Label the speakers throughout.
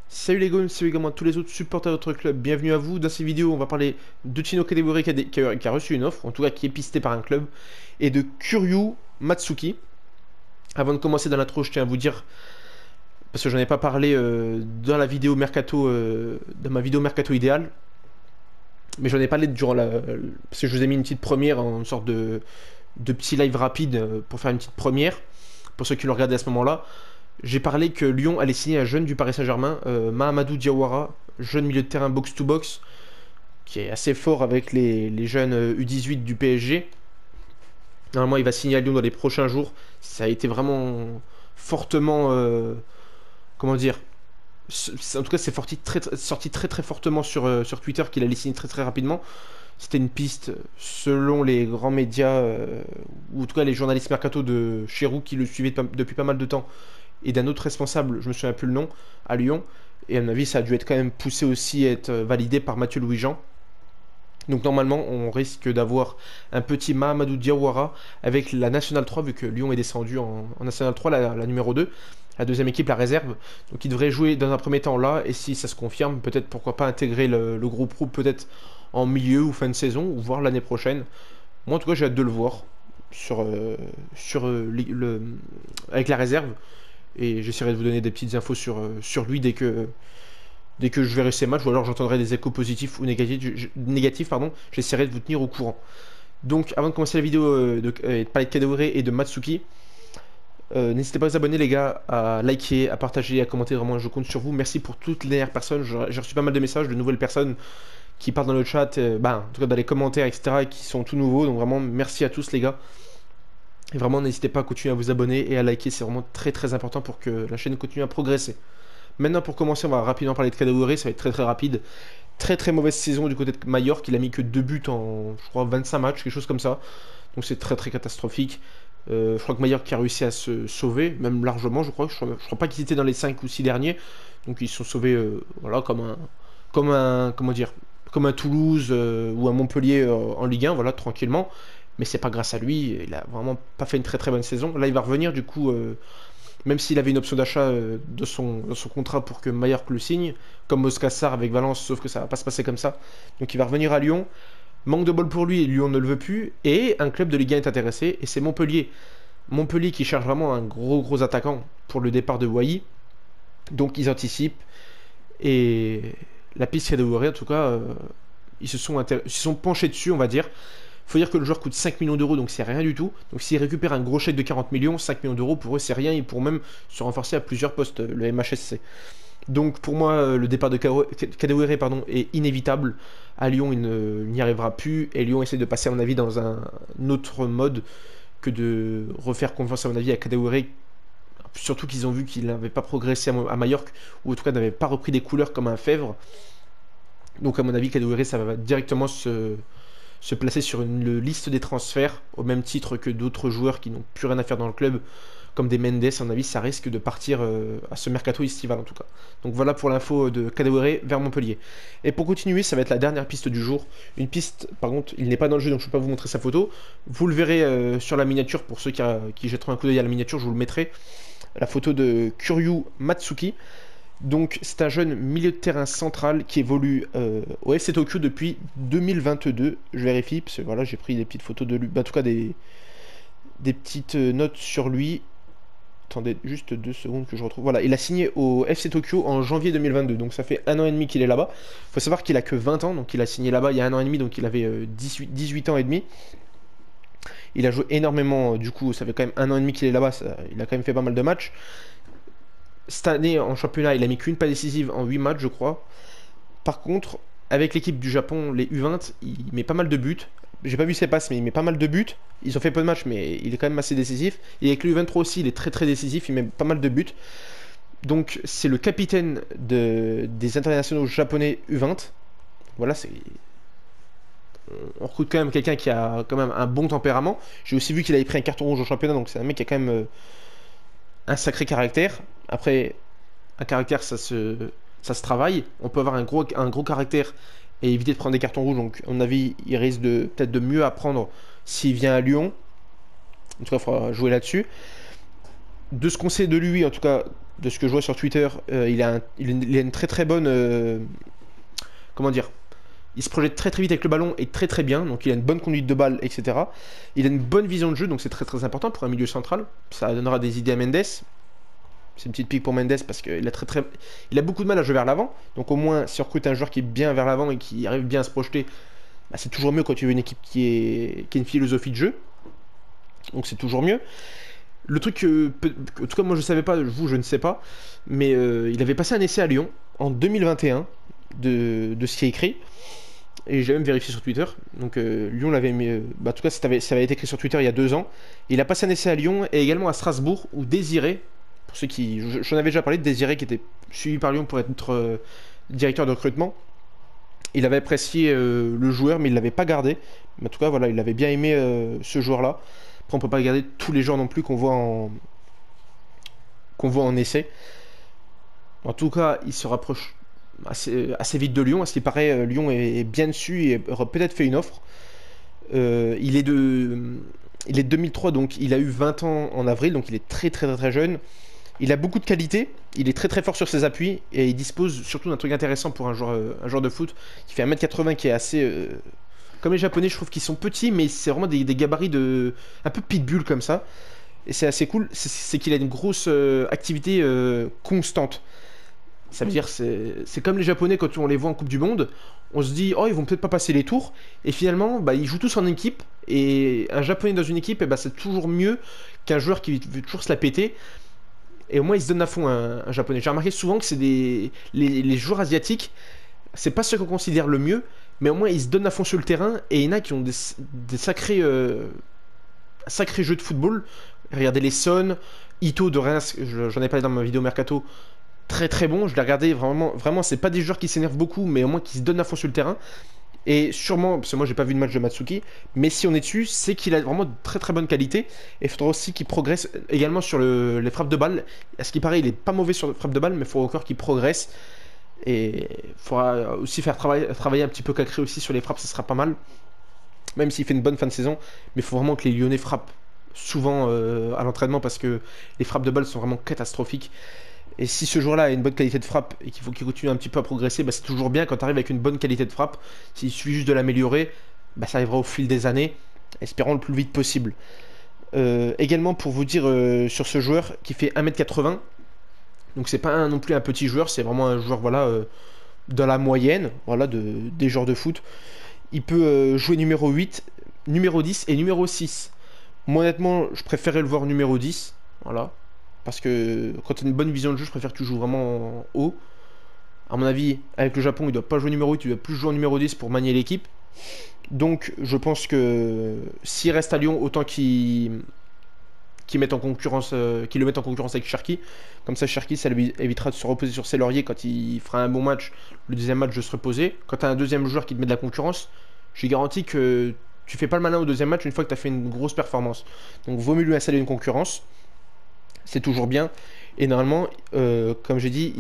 Speaker 1: Salut les gones, salut également à tous les autres supporters de notre club, bienvenue à vous. Dans cette vidéo, on va parler de Chino Kadewere qui a reçu une offre, en tout cas qui est pisté par un club, et de Kuryu Matsuki. Avant de commencer dans l'intro, je tiens à vous dire, parce que j'en ai pas parlé dans la vidéo Mercato, dans ma vidéo Mercato idéale, mais j'en ai parlé durant parce que je vous ai mis une petite première, en sorte de petit live rapide pour faire une petite première, pour ceux qui l'ont regardé à ce moment-là. J'ai parlé que Lyon allait signer un jeune du Paris Saint-Germain, Mahamadou Diawara, jeune milieu de terrain box-to-box, qui est assez fort avec les jeunes U18 du PSG. Normalement, il va signer à Lyon dans les prochains jours. Ça a été vraiment fortement... comment dire, en tout cas, c'est sorti très très fortement sur Twitter qu'il allait signer très très rapidement. C'était une piste selon les grands médias, ou en tout cas les journalistes mercato de Cherou qui le suivaient depuis pas mal de temps, et d'un autre responsable, je me souviens plus le nom, à Lyon. Et à mon avis, ça a dû être quand même poussé aussi à être validé par Mathieu Louis-Jean. Donc normalement, on risque d'avoir un petit Mahamadou Diawara avec la Nationale 3, vu que Lyon est descendu en Nationale 3, la numéro 2, la deuxième équipe, la réserve. Donc il devrait jouer dans un premier temps là, et si ça se confirme, peut-être pourquoi pas intégrer le groupe pro, peut-être en milieu ou fin de saison, ou voir l'année prochaine. Moi en tout cas, j'ai hâte de le voir avec la réserve, et j'essaierai de vous donner des petites infos sur lui dès que je verrai ses matchs, ou alors j'entendrai des échos positifs ou négatifs, pardon, j'essaierai de vous tenir au courant. Donc avant de commencer la vidéo de parler de Kadewere et de Matsuki, n'hésitez pas à vous abonner les gars, à liker, à partager, à commenter, vraiment je compte sur vous. Merci pour toutes les dernières personnes, j'ai reçu pas mal de messages de nouvelles personnes qui partent dans le chat, en tout cas dans les commentaires, etc., et qui sont tout nouveaux, donc vraiment merci à tous les gars. Et vraiment n'hésitez pas à continuer à vous abonner et à liker, c'est vraiment très très important pour que la chaîne continue à progresser. Maintenant, pour commencer, on va rapidement parler de Kadewere, ça va être très très rapide. Très très mauvaise saison du côté de Mallorca, il a mis que 2 buts en, je crois, 25 matchs, quelque chose comme ça. Donc c'est très très catastrophique. Je crois que Mallorca a réussi à se sauver, même largement, je crois. Je crois pas qu'ils étaient dans les 5 ou 6 derniers. Donc ils se sont sauvés, voilà, comment dire, comme un Toulouse ou un Montpellier en Ligue 1, voilà, tranquillement. Mais c'est pas grâce à lui, il a vraiment pas fait une très très bonne saison. Là, il va revenir, du coup, même s'il avait une option d'achat dans son contrat pour que Mallorca le signe, comme Oscar Sarr avec Valence, sauf que ça va pas se passer comme ça. Donc il va revenir à Lyon. Manque de bol pour lui, Lyon ne le veut plus, et un club de Ligue 1 est intéressé, et c'est Montpellier. Montpellier qui cherche vraiment un gros attaquant pour le départ de Wai. Donc ils anticipent, et la piste Kadewere, en tout cas, ils se sont penchés dessus, on va dire. Faut dire que le joueur coûte 5 millions d'euros, donc c'est rien du tout. Donc s'ils récupèrent un gros chèque de 40 millions, 5 millions d'euros, pour eux c'est rien, ils pourront même se renforcer à plusieurs postes, le MHSC. Donc pour moi, le départ de Kadewere, pardon, est inévitable. À Lyon, il n'y arrivera plus, et Lyon essaie de passer, à mon avis, dans un autre mode que de refaire confiance, à mon avis, à Kadewere. Surtout qu'ils ont vu qu'il n'avait pas progressé à Majorque, ou en tout cas n'avait pas repris des couleurs comme un Fèvre. Donc à mon avis, Kadewere, ça va directement se placer sur une liste des transferts, au même titre que d'autres joueurs qui n'ont plus rien à faire dans le club, comme des Mendes. À mon avis, ça risque de partir à ce mercato estival en tout cas. Donc voilà pour l'info de Kadewere vers Montpellier. Et pour continuer, ça va être la dernière piste du jour. Une piste, par contre, il n'est pas dans le jeu, donc je ne peux pas vous montrer sa photo. Vous le verrez sur la miniature, pour ceux qui jetteront un coup d'œil à la miniature, je vous le mettrai. La photo de Kuryu Matsuki. Donc c'est un jeune milieu de terrain central qui évolue au FC Tokyo depuis 2022. Je vérifie, parce que voilà, j'ai pris des petites photos de lui, en tout cas des petites notes sur lui. Attendez juste 2 secondes que je retrouve. Voilà, il a signé au FC Tokyo en janvier 2022, donc ça fait 1 an et demi qu'il est là-bas. Il faut savoir qu'il a que 20 ans, donc il a signé là-bas il y a 1 an et demi, donc il avait 18 ans et demi. Il a joué énormément, du coup, ça fait quand même 1 an et demi qu'il est là-bas, il a quand même fait pas mal de matchs. Cette année en championnat, il a mis qu'une passe décisive en 8 matchs, je crois. Par contre, avec l'équipe du Japon, les U20, il met pas mal de buts. J'ai pas vu ses passes, mais il met pas mal de buts. Ils ont fait peu de matchs, mais il est quand même assez décisif. Et avec le U23 aussi, il est très très décisif, il met pas mal de buts. Donc c'est le capitaine des internationaux japonais U20. Voilà, on recrute quand même quelqu'un qui a quand même un bon tempérament. J'ai aussi vu qu'il avait pris un carton rouge au championnat, donc c'est un mec qui a quand même un sacré caractère. Après, un caractère, ça se travaille. On peut avoir un gros caractère et éviter de prendre des cartons rouges. Donc, à mon avis, il risque peut-être de mieux apprendre s'il vient à Lyon. En tout cas, il faudra jouer là-dessus. De ce qu'on sait de lui, en tout cas, de ce que je vois sur Twitter, il a une très très bonne. Comment dire? Il se projette très très vite avec le ballon et très très bien, donc il a une bonne conduite de balle, etc. Il a une bonne vision de jeu, donc c'est très très important pour un milieu central. Ça donnera des idées à Mendes. C'est une petite pique pour Mendes parce qu'il a il a beaucoup de mal à jouer vers l'avant. Donc au moins, si on recrute un joueur qui est bien vers l'avant et qui arrive bien à se projeter, bah, c'est toujours mieux quand tu veux une équipe qui a une philosophie de jeu. Donc c'est toujours mieux. Le truc que, en tout cas moi je savais pas, vous je ne sais pas, mais il avait passé un essai à Lyon en 2021 de ce qui est écrit. Et j'ai même vérifié sur Twitter. Donc Lyon l'avait mis. Bah, en tout cas, ça avait été écrit sur Twitter il y a 2 ans. Il a passé un essai à Lyon et également à Strasbourg où Désiré, pour ceux qui. J'en avais déjà parlé de Désiré qui était suivi par Lyon pour être directeur de recrutement. Il avait apprécié le joueur, mais il l'avait pas gardé. Mais en tout cas, voilà, il avait bien aimé ce joueur-là. Après, on peut pas garder tous les joueurs non plus qu'on voit en essai. En tout cas, il se rapproche assez vite de Lyon. À ce qui paraît, Lyon est bien dessus et aurait peut-être fait une offre. Il est de 2003, donc il a eu 20 ans en avril, donc il est très très très, très jeune. Il a beaucoup de qualité, il est très très fort sur ses appuis et il dispose surtout d'un truc intéressant pour un joueur de foot qui fait 1m80 qui est assez. Comme les Japonais, je trouve qu'ils sont petits, mais c'est vraiment des gabarits un peu pitbull comme ça. Et c'est assez cool, c'est qu'il a une grosse activité constante. Ça veut dire, c'est comme les Japonais quand on les voit en Coupe du Monde, on se dit, oh, ils vont peut-être pas passer les tours, et finalement, bah, ils jouent tous en équipe, et un Japonais dans une équipe, bah, c'est toujours mieux qu'un joueur qui veut toujours se la péter, et au moins il se donne à fond, un Japonais. J'ai remarqué souvent que c'est les joueurs asiatiques, c'est pas ceux qu'on considère le mieux, mais au moins ils se donnent à fond sur le terrain, et il y en a qui ont des sacrés jeux de football. Regardez les Son, Ito de Reims, j'en ai parlé dans ma vidéo Mercato, très très bon. Je l'ai regardé vraiment, vraiment, c'est pas des joueurs qui s'énervent beaucoup, mais au moins qui se donnent à fond sur le terrain. Et sûrement, parce que moi j'ai pas vu de match de Matsuki, mais si on est dessus, c'est qu'il a vraiment de très très bonne qualité. Et il faudra aussi qu'il progresse également sur les frappes de balle. À ce qui paraît, il est pas mauvais sur les frappes de balle, mais il faut encore qu'il progresse. Et il faudra aussi faire travailler un petit peu Cacré aussi sur les frappes, ça sera pas mal. Même s'il fait une bonne fin de saison, mais il faut vraiment que les Lyonnais frappent souvent à l'entraînement parce que les frappes de balle sont vraiment catastrophiques. Et si ce joueur-là a une bonne qualité de frappe et qu'il faut qu'il continue un petit peu à progresser, bah c'est toujours bien quand tu arrives avec une bonne qualité de frappe. S'il suffit juste de l'améliorer, bah ça arrivera au fil des années, espérons le plus vite possible. Également pour vous dire sur ce joueur qui fait 1m80, donc c'est pas non plus un petit joueur, c'est vraiment un joueur voilà, dans la moyenne voilà, des joueurs de foot. Il peut jouer numéro 8, numéro 10 et numéro 6. Moi honnêtement, je préférais le voir numéro 10, voilà. Parce que quand tu as une bonne vision de jeu, je préfère que tu joues vraiment en haut. À mon avis, avec le Japon, il doit pas jouer numéro 8, il doit plus jouer en numéro 10 pour manier l'équipe. Donc je pense que s'il reste à Lyon, autant qu'il le mette en concurrence avec Cherki. Comme ça, Cherki, ça lui évitera de se reposer sur ses lauriers quand il fera un bon match. Le deuxième match, de se reposer. Quand tu as un deuxième joueur qui te met de la concurrence, j'ai garanti que tu fais pas le malin au deuxième match une fois que tu as fait une grosse performance. Donc vaut mieux lui installer une concurrence. C'est toujours bien. Et normalement, comme j'ai dit,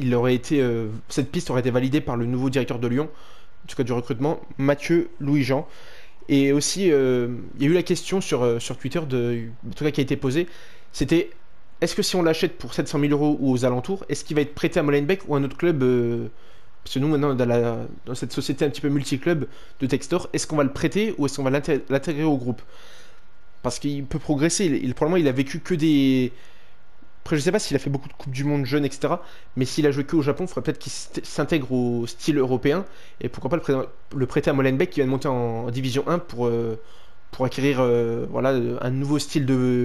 Speaker 1: cette piste aurait été validée par le nouveau directeur de Lyon, en tout cas du recrutement, Mathieu Louis-Jean. Et aussi, il y a eu la question sur Twitter, en tout cas qui a été posée, c'était est-ce que si on l'achète pour 700 000 euros ou aux alentours, est-ce qu'il va être prêté à Molenbeek ou à un autre club parce que nous, maintenant, dans cette société un petit peu multi-club de Textor, est-ce qu'on va le prêter ou est-ce qu'on va l'intégrer au groupe? Parce qu'il peut progresser. Probablement, il a vécu que des. Après, je sais pas s'il a fait beaucoup de Coupes du Monde jeunes, etc. Mais s'il a joué que au Japon, il faudrait peut-être qu'il s'intègre au style européen. Et pourquoi pas le prêter à Molenbeek qui vient de monter en Division 1 pour acquérir voilà, un nouveau style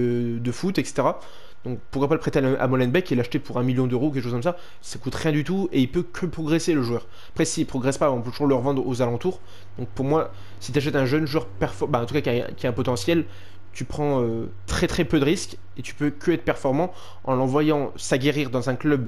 Speaker 1: de foot, etc. Donc pourquoi pas le prêter à Molenbeek et l'acheter pour 1 million d'euros, quelque chose comme ça. Ça coûte rien du tout et il peut que progresser le joueur. Après, s'il progresse pas, on peut toujours le revendre aux alentours. Donc pour moi, si tu achètes un jeune joueur en tout cas qui a un potentiel, tu prends très très peu de risques et tu peux que être performant en l'envoyant s'aguerrir dans un club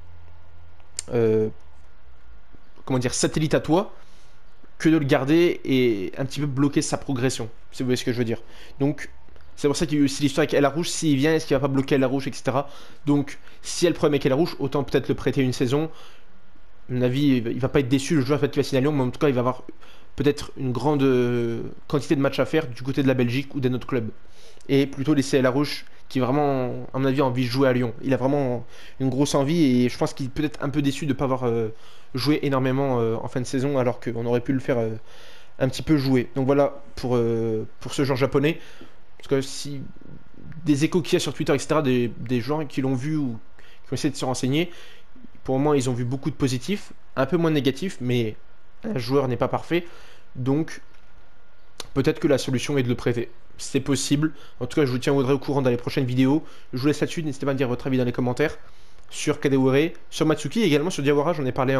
Speaker 1: comment dire, satellite à toi, que de le garder et un petit peu bloquer sa progression, si vous voyez ce que je veux dire. Donc c'est pour ça qu'il y a eu aussi l'histoire avec El Rouge, s'il vient, est-ce qu'il va pas bloquer El Rouge, etc. Donc si il y a le problème avec El Rouge, autant peut-être le prêter une saison. À mon avis, il va pas être déçu, le joueur va être signé à Lyon, mais en tout cas il va avoir peut-être une grande quantité de matchs à faire du côté de la Belgique ou d'un autre club. Et plutôt laisser El Rouge qui vraiment, à mon avis, a envie de jouer à Lyon. Il a vraiment une grosse envie et je pense qu'il peut être un peu déçu de ne pas avoir joué énormément en fin de saison alors qu'on aurait ont pu le faire un petit peu jouer. Donc voilà pour ce joueur japonais. Parce que si des échos qu'il y a sur Twitter, etc., des gens qui l'ont vu ou qui ont essayé de se renseigner, pour le moment, ils ont vu beaucoup de positifs, un peu moins de négatifs, mais un joueur n'est pas parfait. Donc, peut-être que la solution est de le prêter. C'est possible. En tout cas, je vous tiendrai au courant dans les prochaines vidéos. Je vous laisse là-dessus. N'hésitez pas à me dire votre avis dans les commentaires sur Kadewere, sur Matsuki et également sur Diawara. J'en ai parlé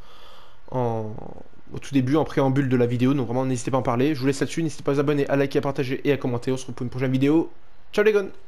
Speaker 1: au tout début, en préambule de la vidéo. Donc vraiment, n'hésitez pas à en parler. Je vous laisse là-dessus. N'hésitez pas à vous abonner, à liker, à partager et à commenter. On se retrouve pour une prochaine vidéo. Ciao les gars!